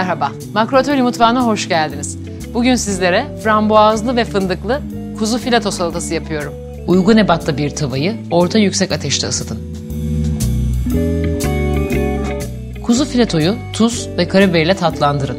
Merhaba, Makro Atölye Mutfağı'na hoş geldiniz. Bugün sizlere frambuazlı ve fındıklı kuzu fileto salatası yapıyorum. Uygun ebatta bir tavayı orta yüksek ateşte ısıtın. Kuzu filetoyu tuz ve karabiber ile tatlandırın.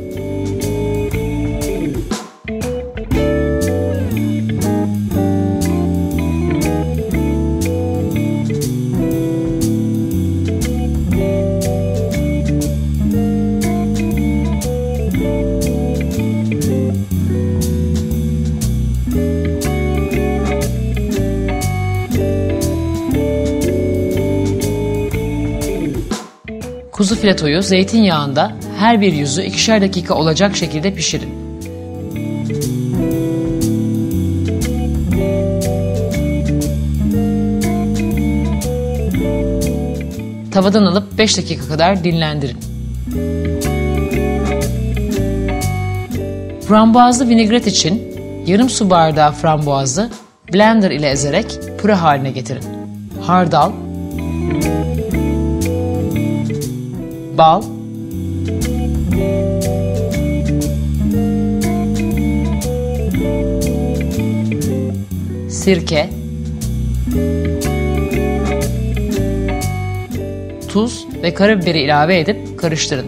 Kuzu filetoyu zeytinyağında her bir yüzü 2'şer dakika olacak şekilde pişirin. Tavadan alıp 5 dakika kadar dinlendirin. Frambuazlı vinegret için yarım su bardağı frambuazı blender ile ezerek püre haline getirin. Hardal, bal, sirke, tuz ve karabiberi ilave edip karıştırın.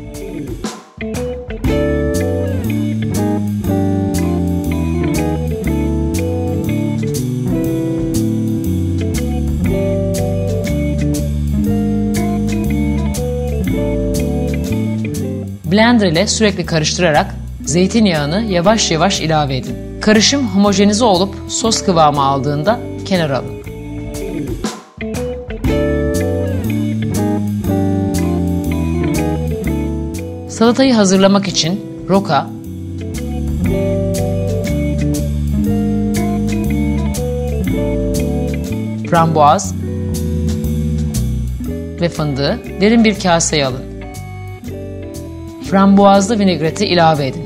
Blender ile sürekli karıştırarak zeytinyağını yavaş yavaş ilave edin. Karışım homojenize olup sos kıvamı aldığında kenara alın. Salatayı hazırlamak için roka, frambuaz ve fındığı derin bir kaseye alın. Frambuazlı vinegreti ilave edin.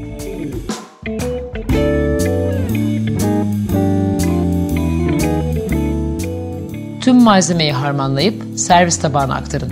Tüm malzemeyi harmanlayıp servis tabağına aktarın.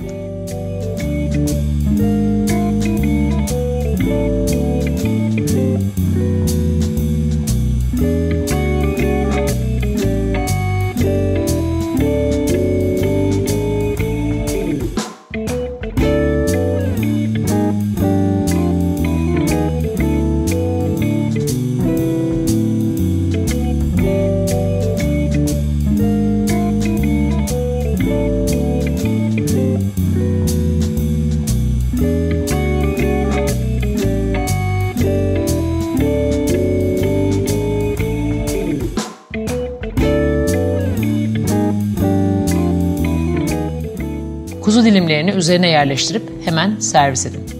Kuzu dilimlerini üzerine yerleştirip hemen servis edin.